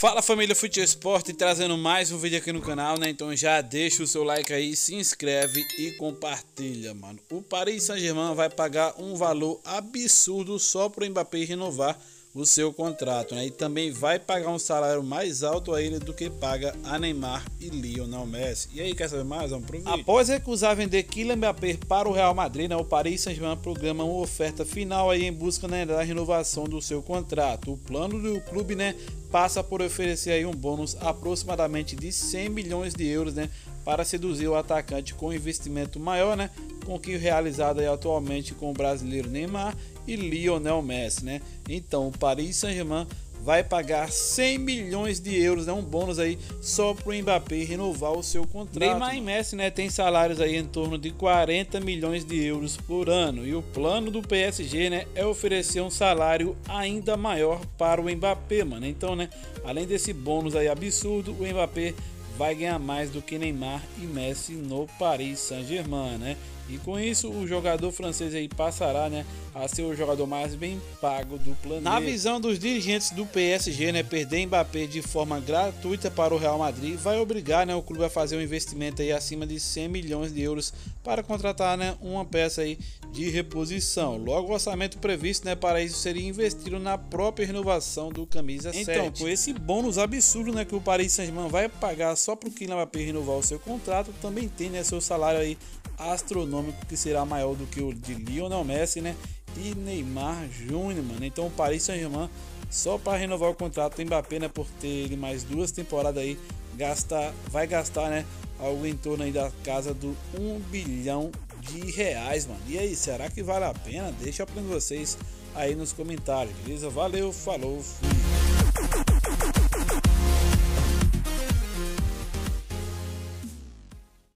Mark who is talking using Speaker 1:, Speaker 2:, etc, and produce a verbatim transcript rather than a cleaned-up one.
Speaker 1: Fala família Fute Esporte, trazendo mais um vídeo aqui no canal, né? Então já deixa o seu like aí, se inscreve e compartilha, mano. O Paris Saint-Germain vai pagar um valor absurdo só pro Mbappé renovar o seu contrato, né? E também vai pagar um salário mais alto a ele do que paga a Neymar e Lionel Messi. E aí, quer saber mais? Vamos pro vídeo. Após recusar vender Kylian Mbappé para o Real Madrid, né, o Paris Saint-Germain programa uma oferta final aí em busca, né, da renovação do seu contrato. O plano do clube, né, passa por oferecer aí um bônus aproximadamente de cem milhões de euros, né, para seduzir o atacante com investimento maior, né, com o que realizado aí atualmente com o brasileiro Neymar e Lionel Messi, né? Então o Paris Saint-Germain vai pagar cem milhões de euros, né, um bônus aí só para o Mbappé renovar o seu contrato. Neymar e Messi, né, tem salários aí em torno de quarenta milhões de euros por ano, e o plano do P S G, né, é oferecer um salário ainda maior para o Mbappé, mano. Então, né, além desse bônus aí absurdo, o Mbappé vai ganhar mais do que Neymar e Messi no Paris Saint-Germain, né? E com isso o jogador francês aí passará, né, a ser o jogador mais bem pago do planeta. Na visão dos dirigentes do P S G, né, perder Mbappé de forma gratuita para o Real Madrid vai obrigar, né, o clube a fazer um investimento aí acima de cem milhões de euros para contratar, né, uma peça aí de reposição. Logo, o orçamento previsto, né, para isso seria investido na própria renovação do camisa sete. Então, com esse bônus absurdo, né, que o Paris Saint-Germain vai pagar só para o Kylian Mbappé renovar o seu contrato, também tem, né, seu salário aí astronômico, que será maior do que o de Lionel Messi, né, e Neymar Júnior, mano. Então o Paris Saint-Germain, só para renovar o contrato do Mbappé, né, por ter ele mais duas temporadas aí, gastar, vai gastar, né, algo em torno aí da casa do um bilhão de reais, mano. E aí, será que vale a pena? Deixa para vocês aí nos comentários, beleza? Valeu, falou, fui.